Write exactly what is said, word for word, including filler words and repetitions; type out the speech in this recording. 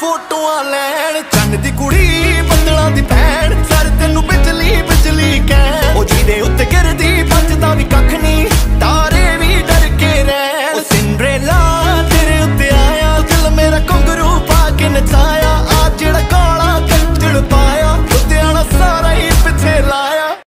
फोटोआं लैन चन्न दी कुड़ी बदलां दी भैन सर तेनू बिजली बिजली कैन ओ जीदे उत्ते गिरदी बचदा भी कख नी तारे भी डर के रैन ओ सिंड्रेला तेरे उत्ते आया दिल मेरा घुंघरू पा के नचाया।